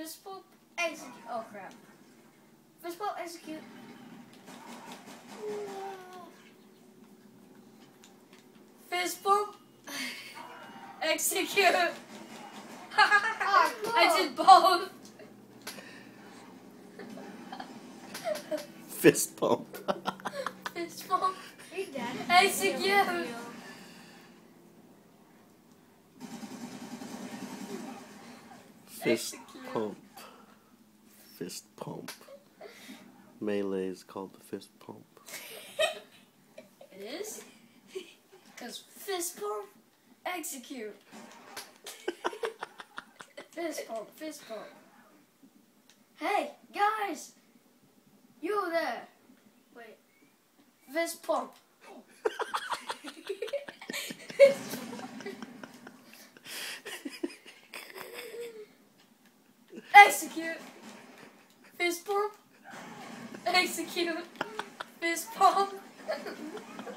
Fist pump, execute. Oh crap. Fist pump, execute. Fist pump, execute. I did both. Fist pump. Fist pump, Hey, Dad. execute. Fist Execute. pump. Fist pump. Melee is called the fist pump. It is? Because fist pump, execute. Fist pump, fist pump. Hey, guys! You there! Wait. Fist pump. Execute. Fist pump. Execute. Fist pump.